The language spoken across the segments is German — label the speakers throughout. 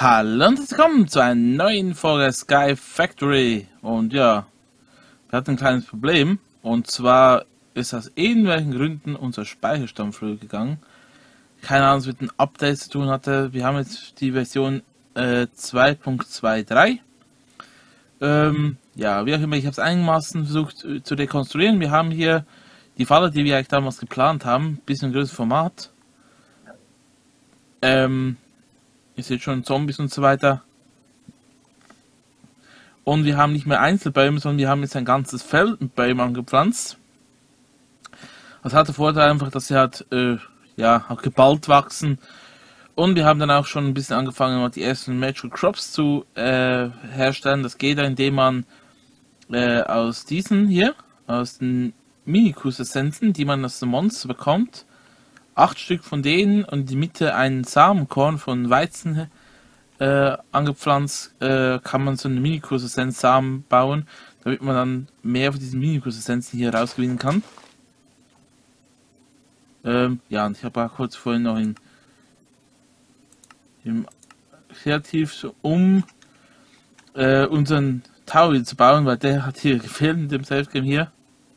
Speaker 1: Hallo und willkommen zu einer neuen Folge Sky Factory. Und ja, wir hatten ein kleines Problem. Und zwar ist aus irgendwelchen Gründen unser Speicherstand früher gegangen. Keine Ahnung, was mit den Updates zu tun hatte. Wir haben jetzt die Version 2.23. Ja, wie auch immer, ich habe es einigermaßen versucht zu rekonstruieren. Wir haben hier die Falle, die wir eigentlich damals geplant haben. Bisschen größeres Format. Ihr seht schon Zombies und so weiter. Und wir haben nicht mehr Einzelbäume, sondern wir haben jetzt ein ganzes Feld mit Bäumen angepflanzt. Das hat den Vorteil einfach, dass sie halt auch geballt wachsen. Und wir haben dann auch schon ein bisschen angefangen, die ersten Magical Crops zu herstellen. Das geht, indem man aus diesen hier, aus den Minikus-Essenzen, die man aus dem Monster bekommt, 8 Stück von denen und in die Mitte ein Samenkorn von Weizen angepflanzt, kann man so eine Minikus-Essenz-Samen bauen, damit man dann mehr von diesen Minikus-Essenzen hier rausgewinnen kann. Ja, und ich habe auch kurz vorhin noch im Kreativ so unseren Tower zu bauen, weil der hat hier gefehlt in dem Safe-Game hier.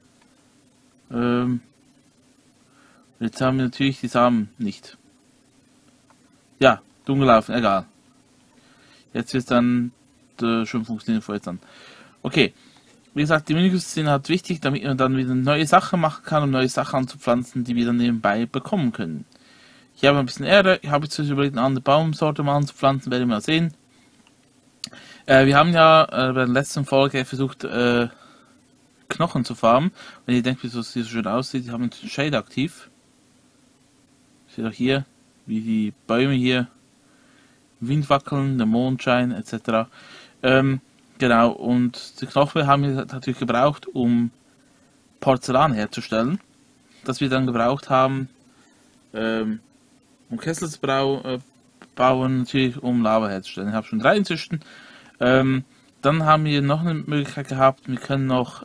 Speaker 1: Jetzt haben wir natürlich die Samen nicht. Ja, dumm gelaufen, egal. Jetzt wird es dann schon funktionieren vorher dann. Okay, wie gesagt, die Minikus sind halt wichtig, damit man dann wieder neue Sachen machen kann, um neue Sachen anzupflanzen, die wir dann nebenbei bekommen können. Ich habe ein bisschen Erde, ich habe jetzt überlegt, eine andere Baumsorte mal anzupflanzen, werden wir mal sehen. Wir haben ja bei der letzten Folge versucht, Knochen zu farmen. Wenn ihr denkt, wie das hier so schön aussieht, die haben einen Shade aktiv. Seht auch hier, wie die Bäume hier Wind wackeln, der Mondschein etc. Genau, und die Knochen haben wir natürlich gebraucht, um Porzellan herzustellen. Das wir dann gebraucht haben, um Kessel zu bauen, natürlich um Lava herzustellen. Ich habe schon 3 inzwischen. Dann haben wir noch eine Möglichkeit gehabt, wir können noch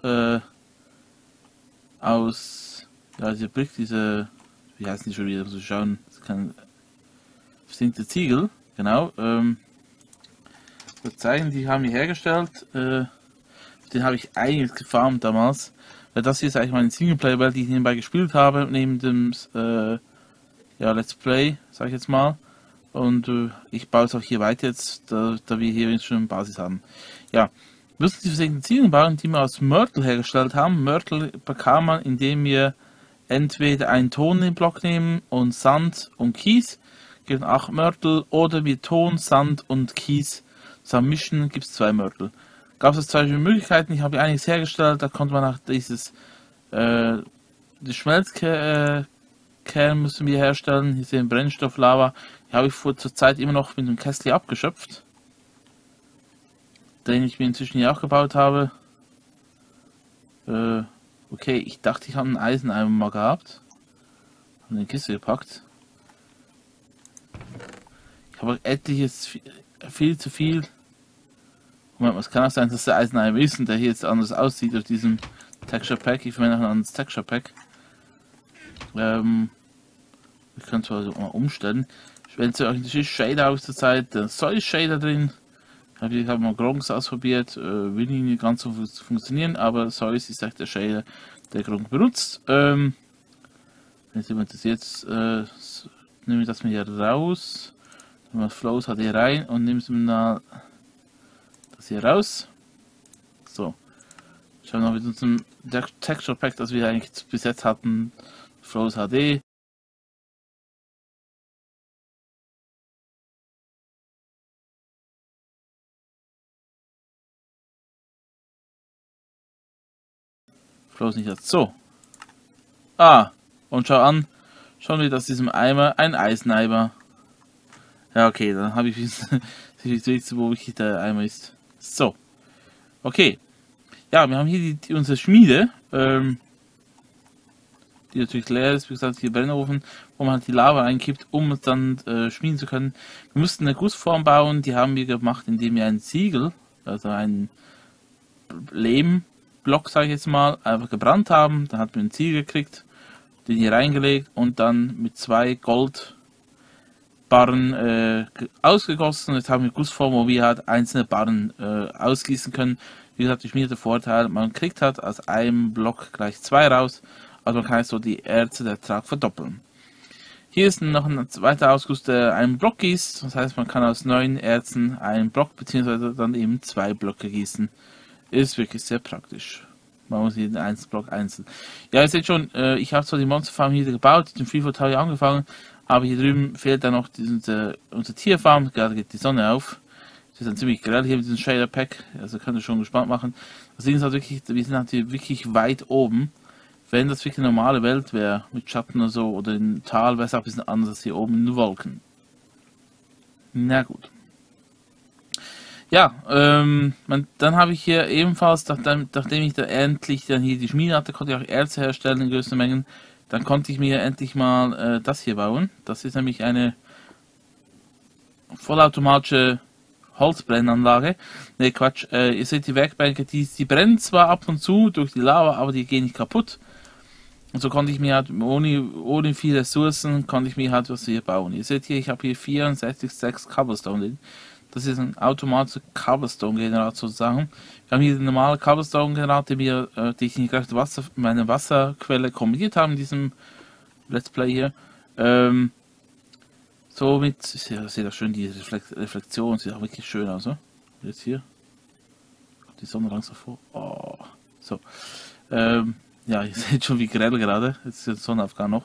Speaker 1: aus diese Brick, wie heißen die schon wieder, so schauen, das kann verzinkte Ziegel, genau, zeigen, die haben wir hergestellt, den habe ich eigentlich gefarmt damals, weil das hier ist eigentlich meine Singleplayer-Welt, die ich nebenbei gespielt habe, neben dem Let's Play, sag ich jetzt mal, und ich baue es auch hier weiter jetzt, da wir hier schon eine Basis haben. Ja, wir müssen die versenkten Ziegel bauen, die wir aus Mörtel hergestellt haben. Mörtel bekam man, indem wir entweder einen Ton in den Block nehmen und Sand und Kies, gibt 8 Mörtel, oder wir Ton, Sand und Kies zusammen mischen, gibt es 2 Mörtel. Gab es 2 Möglichkeiten, ich habe einiges hergestellt, da konnte man nach dieses die Schmelzkern müssen wir herstellen, hier sehen Brennstoff, Lava, die habe ich zur Zeit immer noch mit dem Kessel abgeschöpft, den ich mir inzwischen hier auch gebaut habe. Okay, ich dachte, ich habe einen Eiseneimer mal gehabt. Habe in die Kiste gepackt. Ich habe etliches, viel zu viel. Moment, es kann auch sein, dass der Eiseneimer ist und der hier jetzt anders aussieht auf diesem Texture Pack. Ich verwende auch ein anderes Texture Pack. Ich kann zwar so mal umstellen. Wenn Sie euch natürlich Shader aus der Zeit, dann soll ich Shader drin. Ich habe mal Gronks ausprobiert, will nicht ganz so funktionieren, aber Solis ist echt der Shader, der Gronk benutzt. Wenn jemand das jetzt, nehme ich das mal hier raus, nehmen wir Flows HD rein und nehmen Sie mal das hier raus. So, schauen wir mal mit unserem Texture Pack, das wir eigentlich bis jetzt hatten, Flows HD. Flows nicht jetzt so. Und schau an, schon wieder aus diesem Eimer ein Eiseneimer. Ja, okay, dann habe ich wissen, wo wirklich der Eimer ist. So. Okay. Ja, wir haben hier unsere Schmiede, die natürlich leer ist, wie gesagt, hier Brennofen, wo man halt die Lava einkippt, um es dann schmieden zu können. Wir mussten eine Gussform bauen, die haben wir gemacht, indem wir ein Ziegel, also einen Lehmblock, sage ich jetzt mal, einfach gebrannt haben. Dann hat man einen Ziegel gekriegt, den hier reingelegt und dann mit 2 Goldplatten Barren ausgegossen. Jetzt haben wir Gussform, wo wir halt einzelne Barren ausgießen können. Wie gesagt, durch mir der Vorteil, man kriegt halt aus einem Block gleich 2 raus. Also man kann so die Erze der Ertrag verdoppeln. Hier ist noch ein zweiter Ausguss, der einen Block gießt. Das heißt, man kann aus 9 Erzen einen Block bzw. dann eben 2 Blöcke gießen. Ist wirklich sehr praktisch. Man muss jeden einzelnen Block einzeln. Ja, ihr seht schon, ich habe zwar die Monsterfarm hier gebaut, den Freefall Tower angefangen, aber hier drüben fehlt dann noch unsere Tierfarm. Gerade geht die Sonne auf. Das ist dann ziemlich grell hier mit diesem Shader Pack. Also könnt ihr schon gespannt machen. Das Ding ist halt wirklich, wir sind halt hier wirklich weit oben. Wenn das wirklich eine normale Welt wäre, mit Schatten oder so, oder im Tal, wäre es auch ein bisschen anders als hier oben in den Wolken. Na gut. Ja, dann habe ich hier ebenfalls, nachdem ich da endlich dann hier die Schmiede hatte, konnte ich auch Erze herstellen in größeren Mengen. Dann konnte ich mir endlich mal das hier bauen. Das ist nämlich eine vollautomatische Holzbrennanlage. Ne, Quatsch. Ihr seht die Werkbänke, die brennen zwar ab und zu durch die Lava, aber die gehen nicht kaputt. Und so konnte ich mir halt ohne viele Ressourcen, konnte ich mir halt was hier bauen. Ihr seht hier, ich habe hier 64,6 Cobblestone drin. Das ist ein automatischer Cobblestone-Generator sozusagen. Wir haben hier den normalen Cobblestone-Generator, die ich nicht gleich meine Wasserquelle kombiniert habe in diesem Let's Play hier. Somit, seht ihr schön die Reflexion, sieht auch wirklich schön aus, ne? Jetzt hier. Kommt die Sonne langsam vor. Oh. So. Ja, ihr seht schon wie grell gerade. Jetzt ist der Sonnenaufgang noch.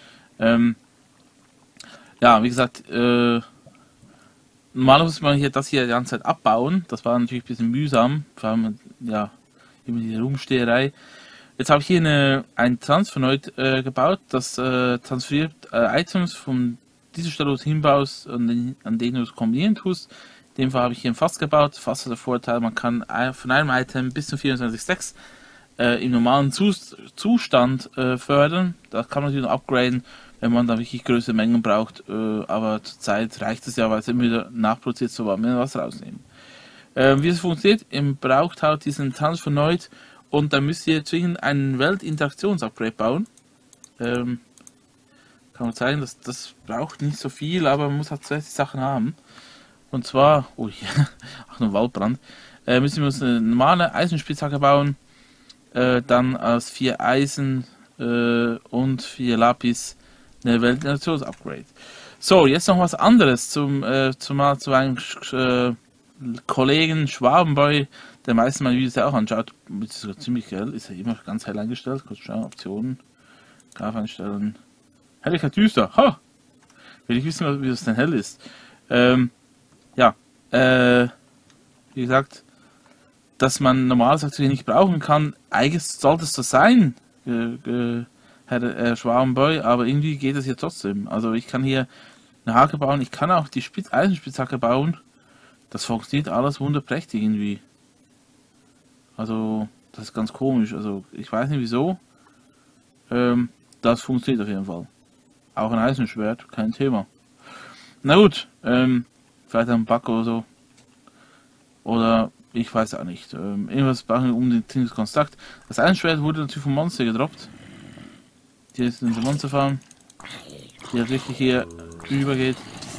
Speaker 1: Ja, wie gesagt, normalerweise muss man hier das hier die ganze Zeit abbauen. Das war natürlich ein bisschen mühsam. Vor allem, ja, immer die Rumsteherei. Jetzt habe ich hier ein Transfernoid gebaut. Das transferiert Items von dieser Stelle aus hinbaust, an denen du es kombinieren tust. In dem Fall habe ich hier ein Fass gebaut. Fass hat der Vorteil, man kann von einem Item bis zu 24,6 im normalen Zustand fördern. Das kann man natürlich noch upgraden, wenn man da wirklich größere Mengen braucht. Aber zurzeit reicht es ja, weil es immer wieder nachproduziert, so wollen wir was rausnehmen. Wie es funktioniert, ihr braucht halt diesen Transfernoid und dann müsst ihr zwingend einen Weltinteraktions-Upgrade bauen. Kann man zeigen, das braucht nicht so viel, aber man muss halt zwei Sachen haben. Und zwar, oh hier, ach, ein Waldbrand. Müssen wir uns eine normale Eisenspitzhacke bauen. Dann aus 4 Eisen und 4 Lapis eine Weltinteraktions-Upgrade. So, jetzt noch was anderes zu einem Kollegen Schwabenboy, der meistens meine Videos auch anschaut. Das ist sogar ziemlich geil, ist ja immer ganz hell eingestellt. Kurz schauen, Optionen, Graf einstellen. Helligkeit düster, ha! Will ich wissen, wie das denn hell ist. Ja, wie gesagt, dass man normales Akzent nicht brauchen kann. Eigentlich sollte es so sein, Herr Schwabenboy, aber irgendwie geht es hier trotzdem. Also ich kann hier eine Hake bauen, ich kann auch die Eisenspitzhacke bauen. Das funktioniert alles wunderprächtig irgendwie. Also, das ist ganz komisch. Also, ich weiß nicht wieso. Das funktioniert auf jeden Fall. Auch ein Eisenschwert, kein Thema. Na gut, vielleicht ein Bug oder so. Oder, ich weiß auch nicht. Irgendwas brauchen wir um den Kontakt. Das Eisenschwert wurde natürlich vom Monster gedroppt. Hier ist unsere Monsterfarm. Die halt wirklich hier übergeht.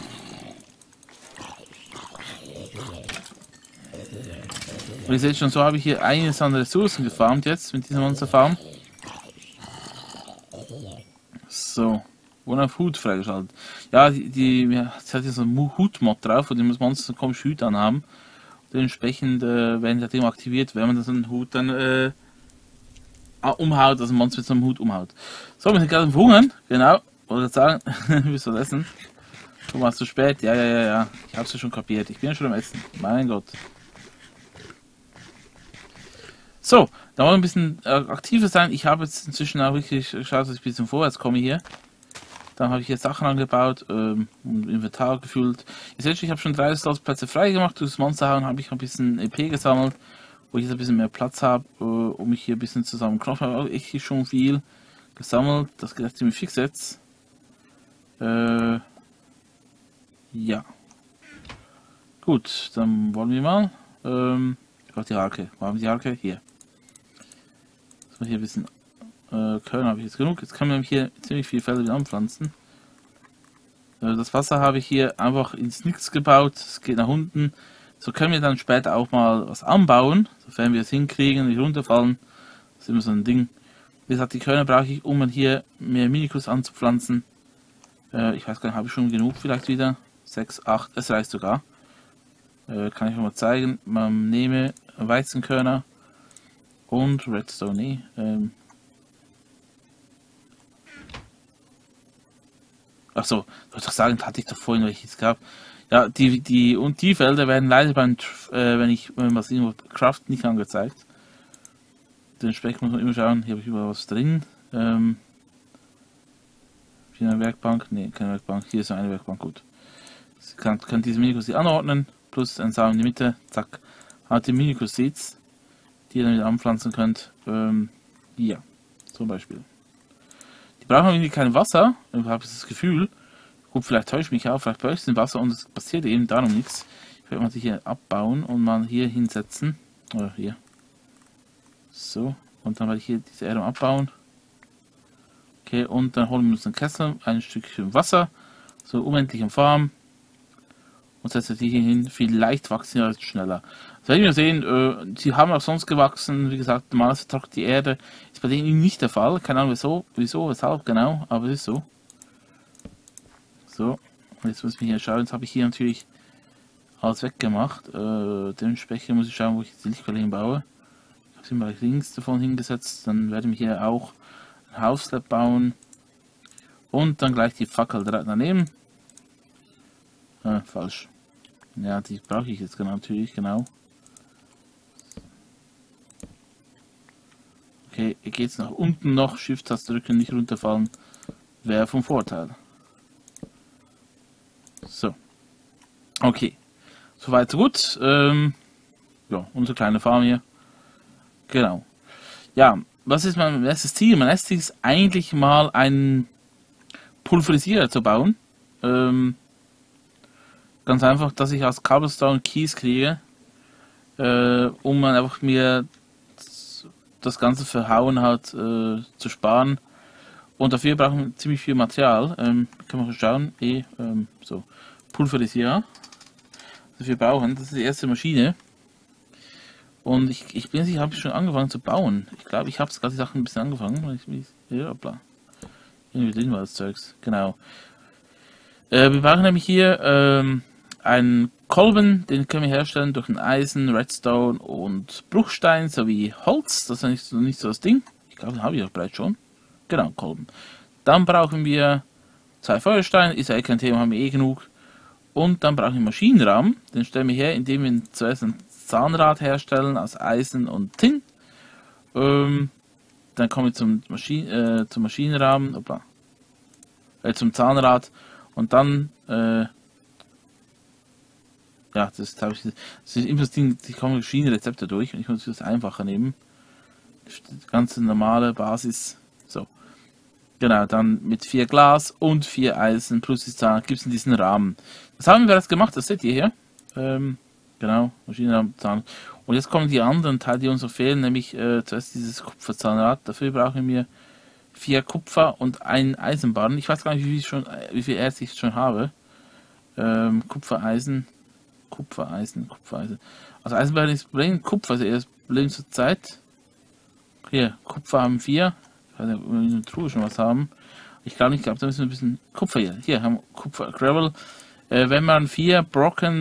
Speaker 1: Und ihr seht schon, so habe ich hier einiges an Ressourcen gefarmt jetzt mit dieser Monsterfarm. So, und auf Hut freigeschaltet. Ja, sie hat hier so einen Hut-Mod drauf, wo die Monster so komische Hüte anhaben. Dementsprechend werden die immer aktiviert, wenn man das einen Hut dann umhaut, also ein Monster mit so einem Hut umhaut. So, wir sind gerade im Hungern, genau. Oder sagen, willst du was essen? Du warst zu spät, ja. Ich hab's ja schon kapiert. Ich bin ja schon am Essen. Mein Gott. So, da wollen wir ein bisschen aktiver sein. Ich habe jetzt inzwischen auch wirklich geschaut, dass ich ein bisschen vorwärts komme hier. Dann habe ich jetzt Sachen angebaut, und Inventar gefüllt. Ihr seht schon, ich habe schon 3 Slotsplätze frei gemacht. Durchs Monsterhauen habe ich ein bisschen EP gesammelt, wo ich jetzt ein bisschen mehr Platz habe, um mich hier ein bisschen zusammen knochen. Habe ich schon viel gesammelt. Das geht ziemlich fix jetzt. Ja. Gut, dann wollen wir mal. Ich brauche die Hake. Wo haben wir die Hake? Hier. Jetzt mal hier ein bisschen Köln habe ich jetzt genug. Jetzt können wir hier ziemlich viele Felder wieder anpflanzen. Das Wasser habe ich hier einfach ins Nix gebaut. Es geht nach unten. So können wir dann später auch mal was anbauen, sofern wir es hinkriegen, nicht runterfallen. Das ist immer so ein Ding. Wie gesagt, die Körner brauche ich, um hier mehr Minikus anzupflanzen. Ich weiß gar nicht, habe ich schon genug vielleicht wieder? 6, 8, es reicht sogar. Kann ich euch mal zeigen. Man nehme Weizenkörner und Redstone. Nee, Achso, wollte ich sagen, hatte ich doch vorhin welches gehabt. Ja, die Felder werden leider wenn man es irgendwo craften, nicht angezeigt. Dementsprechend muss man immer schauen, hier habe ich überall was drin. Hier eine Werkbank, ne, keine Werkbank, hier ist eine Werkbank, gut. Sie kann diese Minikus anordnen, plus ein Samen in die Mitte, zack. Hat die Minikus Seeds, die ihr dann wieder anpflanzen könnt. Hier, zum Beispiel. Die brauchen irgendwie kein Wasser, ich habe das Gefühl. Gut, vielleicht täusche ich mich auch, vielleicht brauche ich ein Wasser und es passiert eben darum nichts. Ich werde mal die hier abbauen und mal hier hinsetzen. Oder hier. So, und dann werde ich hier diese Erde abbauen. Okay, und dann holen wir uns einen Kessel, ein Stückchen Wasser, so unendlich in Farm. Und setzen die hier hin, vielleicht wachsen sie schneller. Das werden wir sehen, sie haben auch sonst gewachsen, wie gesagt, normalerweise vertrocknet die Erde. Ist bei denen nicht der Fall, keine Ahnung wieso, weshalb genau, aber es ist so. So, und jetzt müssen wir hier schauen, jetzt habe ich hier natürlich alles weggemacht. Dementsprechend muss ich schauen, wo ich die Lichtquelle hinbaue. Ich habe sie mal links davon hingesetzt, dann werde ich hier auch ein Hauslab bauen. Und dann gleich die Fackel daneben. Falsch. Ja, die brauche ich jetzt natürlich, genau. Okay, hier geht es nach unten noch. Shift-Taste drücken, nicht runterfallen. Wäre vom Vorteil. So. Okay. Soweit so gut. Ja, unsere kleine Farm hier. Genau. Ja, was ist mein erstes Ziel? Mein erstes Ziel ist eigentlich mal einen Pulverisierer zu bauen. Ganz einfach, dass ich aus Cobblestone Keys kriege, um man einfach mir das ganze Verhauen halt zu sparen. Und dafür brauchen wir ziemlich viel Material. Können wir schauen. So, Pulverisierer. Was wir brauchen, das ist die erste Maschine. Und ich bin sicher, habe ich schon angefangen zu bauen. Ich glaube, ich habe gerade die Sachen ein bisschen angefangen. Ja, hoppla. Irgendwie drin war das Zeugs. Genau. Wir brauchen nämlich hier einen Kolben, den können wir herstellen durch ein Eisen, Redstone und Bruchstein sowie Holz. Das ist nicht so das Ding. Ich glaube, den habe ich auch bereits schon. Genau, Kolben. Dann brauchen wir 2 Feuersteine, ist ja kein Thema, haben wir genug. Und dann brauchen wir Maschinenrahmen. Den stellen wir her, indem wir zuerst ein Zahnrad herstellen aus Eisen und Tin. Dann kommen wir zum Maschinenrahmen, zum Zahnrad. Und dann ja, das ist immer das Ding, die kommen verschiedene Rezepte durch und ich muss das einfacher nehmen. Die ganze normale Basis. So. Genau, dann mit 4 Glas und 4 Eisen plus die Zahn gibt es in diesen Rahmen. Das haben wir bereits gemacht, das seht ihr hier. Genau, Maschinenrahmen, Zahn. Und jetzt kommen die anderen Teile, die uns noch fehlen, nämlich zuerst dieses Kupferzahnrad. Dafür brauchen wir 4 Kupfer und ein Eisenbarren. Ich weiß gar nicht, wie viel Erz ich schon habe. Kupfereisen. Also Eisenbarren ist das Problem, Kupfer ist eher das Problem zur Zeit. Hier, Kupfer haben 4. Ich weiß nicht, ob wir in der Truhe schon was haben. Ich glaube, da müssen wir ein bisschen Kupfer hier. Hier haben wir Kupfer, Gravel. Wenn man 4 Brocken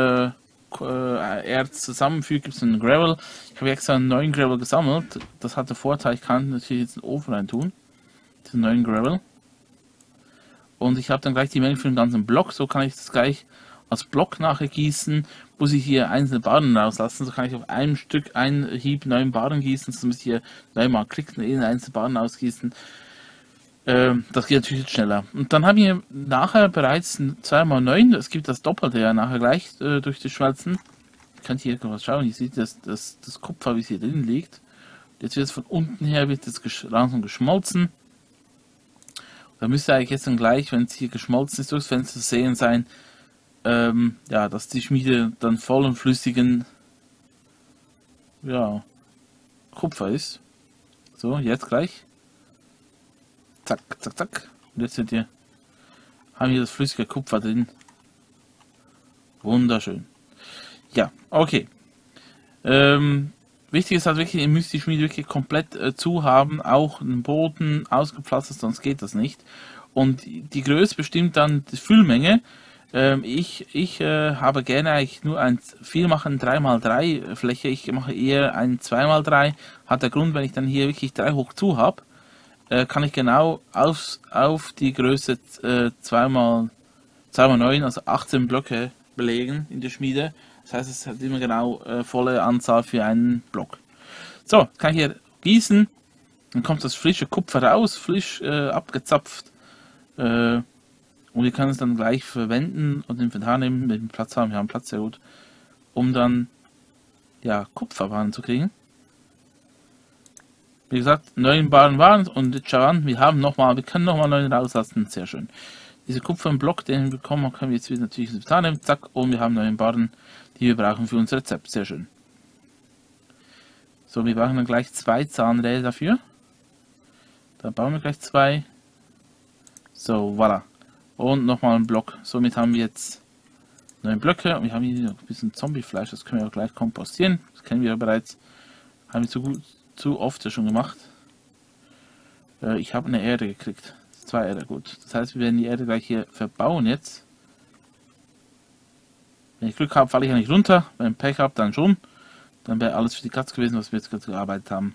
Speaker 1: Erz zusammenfügt, gibt es einen Gravel. Ich habe extra einen neuen Gravel gesammelt. Das hat den Vorteil, ich kann natürlich jetzt einen Ofen rein tun. Diesen neuen Gravel. Und ich habe dann gleich die Menge für den ganzen Block. So kann ich das gleich als Block nachher gießen, muss ich hier einzelne Barren rauslassen, so kann ich auf einem Stück einen Hieb 9 Barren gießen, so muss ich hier 9 mal klicken, in einzelne Barren ausgießen. Das geht natürlich jetzt schneller. Und dann haben wir nachher bereits 2x9, es gibt das Doppelte ja nachher gleich durch das Schmelzen. Ihr könnt hier was schauen, ihr seht das Kupfer, wie es hier drin liegt. Jetzt wird es von unten her langsam geschmolzen. Da müsste eigentlich jetzt dann gleich, wenn es hier geschmolzen ist, durchs Fenster zu sehen sein, ja, dass die Schmiede dann voll und flüssigen Kupfer ist. So, jetzt gleich. Zack, zack, zack. Und jetzt seht ihr, haben hier das flüssige Kupfer drin. Wunderschön. Ja, okay. Wichtig ist halt wirklich, ihr müsst die Schmiede wirklich komplett zu haben, auch den Boden ausgepflastert, sonst geht das nicht. Und die Größe bestimmt dann die Füllmenge. Ich habe gerne eigentlich nur ein 4x3x3 Fläche. Ich mache eher ein 2x3. Hat der Grund, wenn ich dann hier wirklich 3 hoch zu habe, kann ich genau auf die Größe 2x9, also 18 Blöcke belegen in der Schmiede. Das heißt, es hat immer genau volle Anzahl für einen Block. So, kann ich hier gießen, dann kommt das frische Kupfer raus, frisch abgezapft. Und wir können es dann gleich verwenden und Inventar nehmen, mit dem Platz haben, wir haben Platz, sehr gut, um dann ja, Kupferwaren zu kriegen. Wie gesagt, 9 Waren und schau an, wir können nochmal 9 rauslassen, sehr schön. Diese Kupferblock, den wir bekommen, können wir jetzt wieder natürlich ins Inventar nehmen, zack, und wir haben 9 Barren, die wir brauchen für unser Rezept, sehr schön. So, wir brauchen dann gleich 2 Zahnräder dafür. Da bauen wir gleich 2. So, voilà. Und nochmal einen Block. Somit haben wir jetzt 9 Blöcke. Und wir haben hier noch ein bisschen Zombiefleisch, das können wir auch gleich kompostieren. Das kennen wir ja bereits. Haben wir zu oft schon gemacht. Ich habe eine Erde gekriegt. 2 Erde, gut. Das heißt, wir werden die Erde gleich hier verbauen jetzt. Wenn ich Glück habe, falle ich ja nicht runter. Wenn ich Pech habe, dann schon. Dann wäre alles für die Katze gewesen, was wir jetzt gerade gearbeitet haben.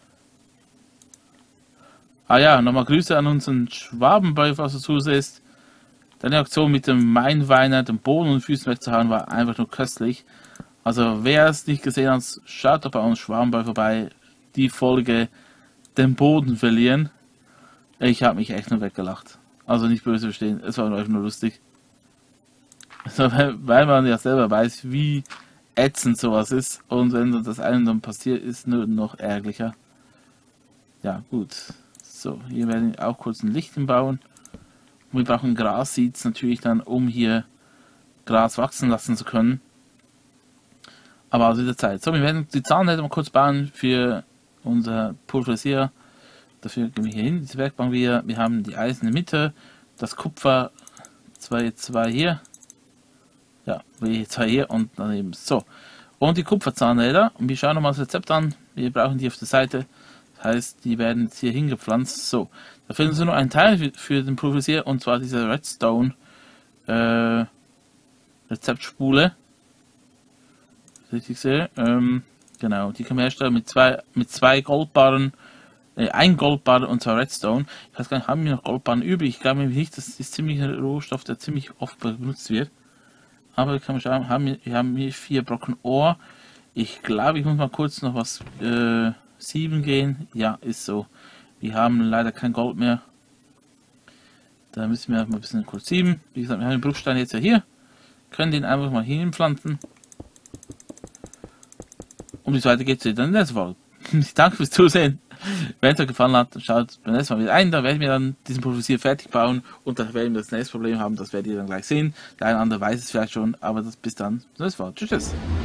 Speaker 1: Ah ja, nochmal Grüße an unseren Schwabenbau, was du zusehst. Deine Aktion mit dem Mainweiner, den Boden und Füßen wegzuhauen, war einfach nur köstlich. Also wer es nicht gesehen hat, schaut doch bei uns Schwabenbau vorbei. Die Folge, den Boden verlieren. Ich habe mich echt nur weggelacht. Also nicht böse verstehen, es war einfach nur lustig. Also, weil man ja selber weiß, wie ätzend sowas ist. Und wenn das einem dann passiert, ist nur noch ärgerlicher. Ja, gut. So, hier werden wir auch kurz ein Licht bauen. Und wir brauchen Grasseeds natürlich dann, um hier Gras wachsen lassen zu können. Aber aus der Zeit. So, wir werden die Zahnräder mal kurz bauen für unser Pulverisierer. Dafür gehen wir hier hin, diese Werkbank wieder. Wir haben die Eisen in der Mitte, das Kupfer, zwei hier. Ja, zwei hier und daneben. So. Und die Kupferzahnräder. Und wir schauen nochmal das Rezept an. Wir brauchen die auf der Seite. Das heißt, die werden jetzt hier hingepflanzt. So. Da fehlt uns nur ein Teil für den Pulverisierer, und zwar diese Redstone Rezeptspule. Richtig sehe. Genau, die können wir herstellen mit zwei Goldbarren. Ein Goldbarren und 2 Redstone. Ich weiß gar nicht, haben wir noch Goldbarren übrig? Ich glaube nicht, das ist ziemlich ein Rohstoff, der ziemlich oft benutzt wird. Aber kann man schauen, wir haben hier 4 Brocken Ohr. Ich glaube, ich muss mal kurz noch was 7 gehen. Ja, ist so. Wir haben leider kein Gold mehr. Da müssen wir einfach mal ein bisschen kurz 7. Wie gesagt, wir haben den Bruchstein jetzt ja hier. Können den einfach mal hinpflanzen. Und wie es weitergeht, seht ihr dann in der nächsten Folge. Ich danke fürs Zusehen. Wenn es euch gefallen hat, schaut beim nächsten Mal wieder ein. Da werden wir dann diesen Pulverisierer fertig bauen. Und dann werden wir das nächste Problem haben. Das werdet ihr dann gleich sehen. Der eine oder andere weiß es vielleicht schon. Aber das bis dann. Bis nächstes Mal. Tschüss.